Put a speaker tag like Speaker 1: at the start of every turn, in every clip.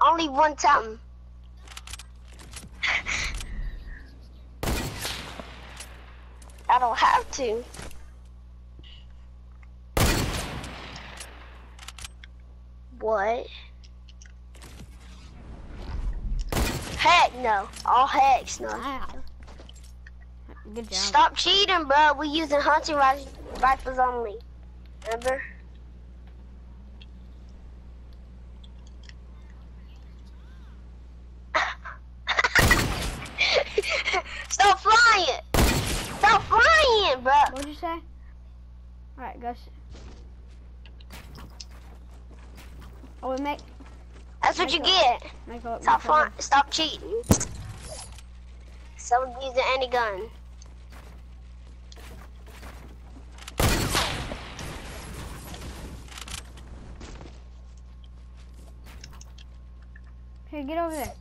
Speaker 1: Only one time. I don't have to. What? Heck no. All heck no.
Speaker 2: Wow. Good job.
Speaker 1: Stop cheating, bro. We using hunting rifles only. Remember? Stop flying! Stop flying, bro!
Speaker 2: What'd you say? Alright, go. Oh, we make.
Speaker 1: That's what you get. Stop flying. Stop cheating. Someone using any gun.
Speaker 2: Here, get over there.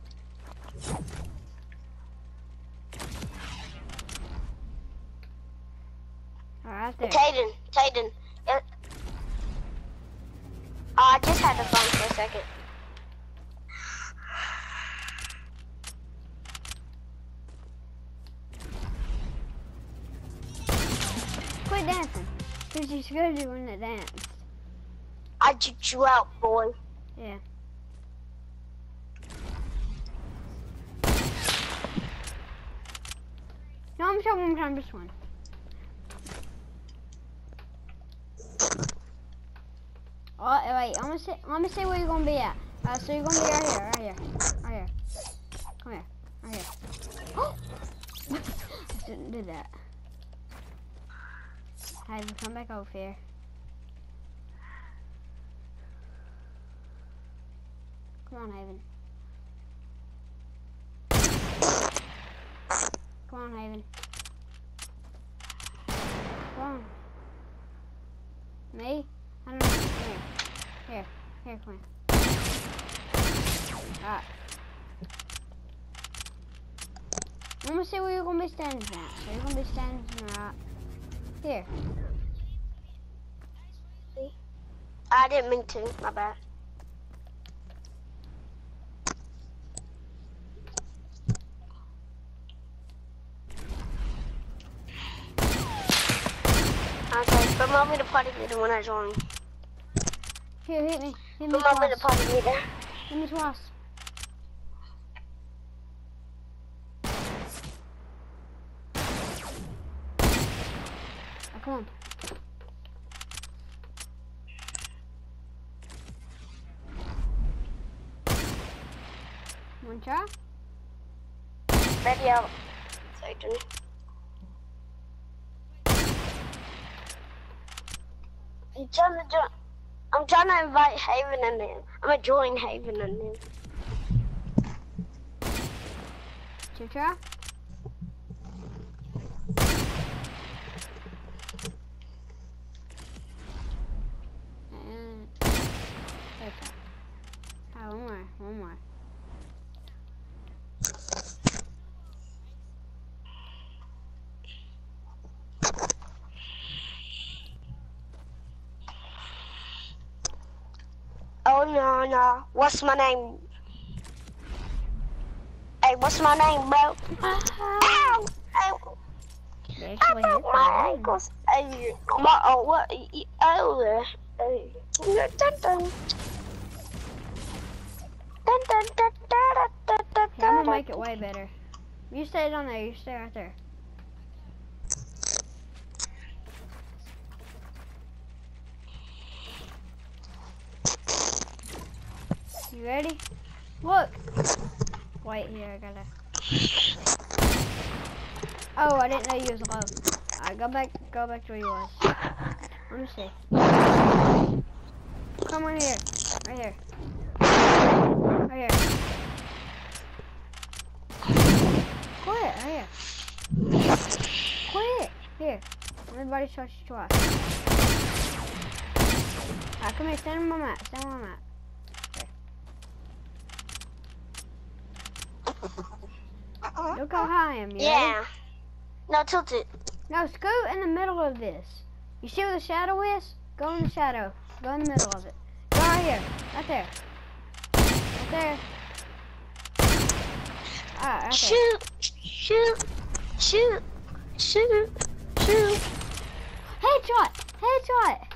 Speaker 2: Alright, there.
Speaker 1: Tayden. I just had the phone for a second.
Speaker 2: Quit dancing. Cause you're scared you when they dance.
Speaker 1: I juked you out, boy.
Speaker 2: Yeah. No, I'm sure one time this one. Oh, wait, let me see where you're gonna be at. So you're gonna be right here. Come here, right here. Oh! I shouldn't do that. Hey, come back over here. Come on, Haven. Come on, Haven. Come on. Me? I don't know. Here, come here. Alright. Let me see where you're gonna be standing at. So you're gonna be standing right here.
Speaker 1: I didn't mean to, my bad. Okay, promote me to party leader when I join.
Speaker 2: Here, hit me. Hit me
Speaker 1: Promote me to
Speaker 2: twice.
Speaker 1: party leader.
Speaker 2: Hit me twice. Oh, come on. One try?
Speaker 1: Ready out. Satan. I'm trying to invite Haven in there. I'm gonna join Haven in there.
Speaker 2: Two try? And third try. Oh, one more.
Speaker 1: Oh no. What's my name? Hey, what's my name, bro? Ow! Ow! I broke my ankles. Hey, what? Oh, hey. Dun dun. Dun dun dun dun dun dun.
Speaker 2: Yeah, I'm gonna make it way better. You stay down there. You stay right there. You ready? Look. Wait here. I gotta. Oh, I didn't know you was low. Alright, go back to where you was. Let me see. Come on here. Right here. Right here. Quit. Right here. Quit. Here. Everybody touch you twice. Alright, come here. Stand on my mat. Stand on my mat. Here. Look how high I am.
Speaker 1: Yeah.
Speaker 2: Ready?
Speaker 1: No, tilt it.
Speaker 2: No, scoot in the middle of this. You see where the shadow is? Go in the shadow. Go in the middle of it. Go right here. Right there. Right there. Alright, right
Speaker 1: Shoot, shoot, shoot, shoot, shoot.
Speaker 2: Headshot! Headshot!